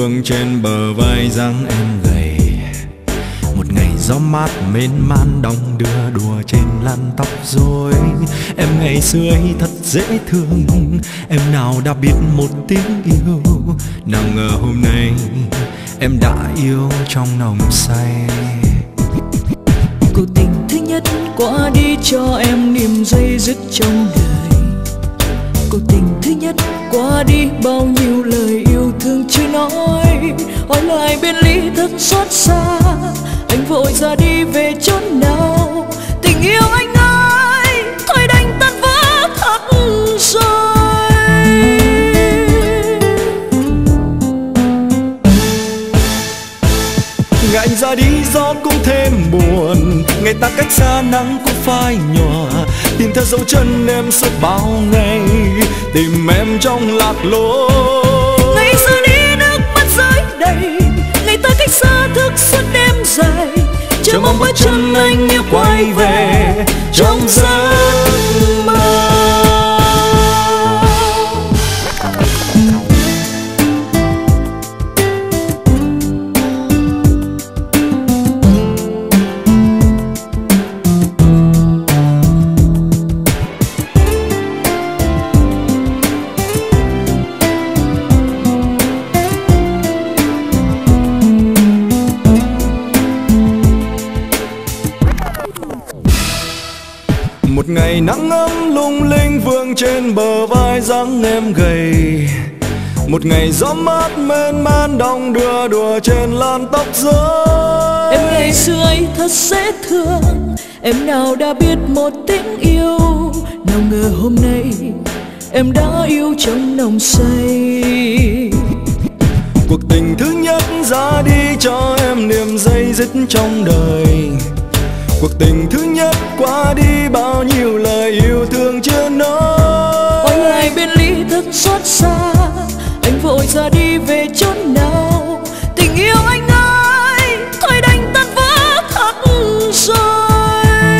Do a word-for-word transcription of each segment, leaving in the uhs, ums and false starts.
vương trên bờ vai dáng em gầy. Một ngày gió mát mến man đong đưa đùa trên làn tóc rối. Em ngày xưa ấy thật dễ thương, em nào đã biết một tiếng yêu. Nào ngờ hôm nay em đã yêu trong nồng say. Cuộc tình thứ nhất qua đi cho em niềm dây dứt trong đời. Cuộc tình thứ nhất qua đi bao nhiêu lời yêu thương chưa nói. Hỏi lại bên ly thật xót xa, anh vội ra đi về chốn nào. Tình yêu anh ơi, thôi đành tan vỡ thật rồi. Ngày anh ra đi gió cũng thêm buồn, ngày ta cách xa nắng cũng phai nhòa. Tìm theo dấu chân em suốt bao ngày, tìm em trong lạc lối. Ngày ra đi nước mắt rơi đầy, ngày ta cách xa thức suốt đêm dài. Chờ mong bước chân anh yêu quay về trong giấc mơ. Một ngày nắng ấm lung linh vương trên bờ vai dáng em gầy. Một ngày gió mát mơn man đong đưa đùa trên làn tóc rối. Em ngày xưa ấy thật dễ thương, em nào đã biết một tiếng yêu. Nào ngờ hôm nay em đã yêu trong nồng say. Cuộc tình thứ nhất ra đi cho em niềm dây dứt trong đời. Cuộc tình thứ nhất qua đi bao nhiêu lời yêu thương chưa nói. Hỏi lại bên ly thật xót xa, anh vội ra đi về chốn nào. Tình yêu anh ơi, thôi đành tan vỡ thật rồi.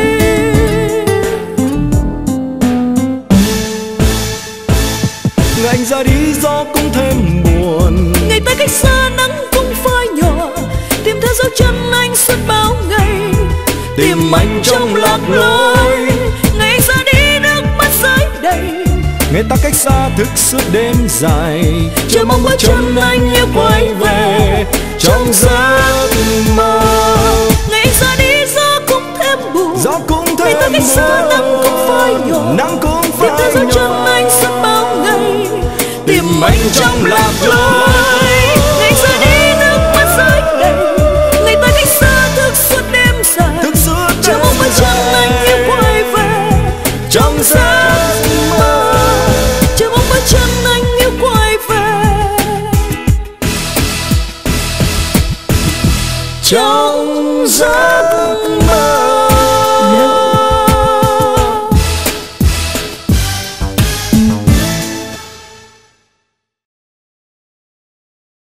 Ngày anh ra đi gió cũng thêm buồn, ngày ta cách xa nắng cũng phai nhỏ. Tìm theo dấu chân anh suốt bao ngày, tìm anh trong lạc lối. Ngày ra đi nước mắt rơi đầy, ngày ta cách xa thức suốt đêm dài. chờ mong bước chân anh yêu quay về trong giấc mơ. Ngày ra đi gió cũng thêm buồn, Gió cũng thêm ngày ta cách xa nắng cũng phai nhỏ. Nắng cũng tìm phai theo dấu chân anh suốt bao ngày, tìm anh trong lạc lối. Ngày ra đi nước mắt rơi đầy, ngày ta cách xa thức suốt đêm dài. Chờ mong bước chân anh yêu quay về trong giấc mơ. Chờ mong bước chân anh yêu quay về trong giấc